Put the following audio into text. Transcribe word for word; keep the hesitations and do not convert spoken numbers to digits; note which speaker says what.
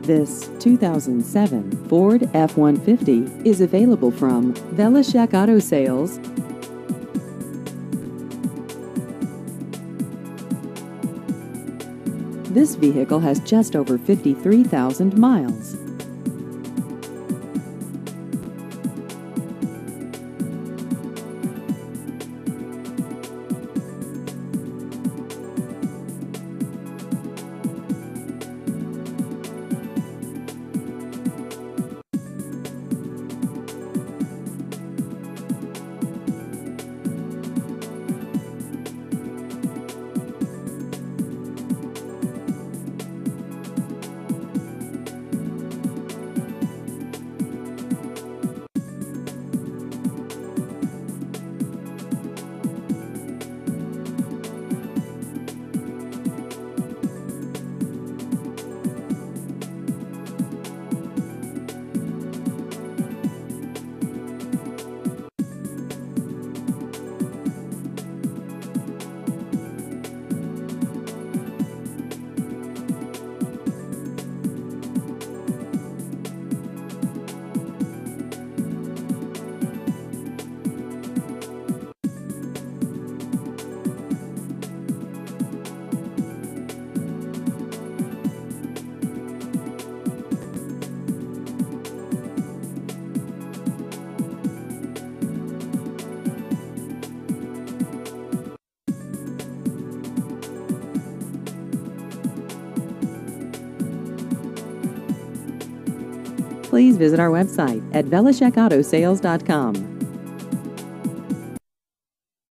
Speaker 1: This two thousand seven Ford F one fifty is available from Velishek Auto Sales. This vehicle has just over fifty-three thousand miles. Please visit our website at velishek auto sales dot com.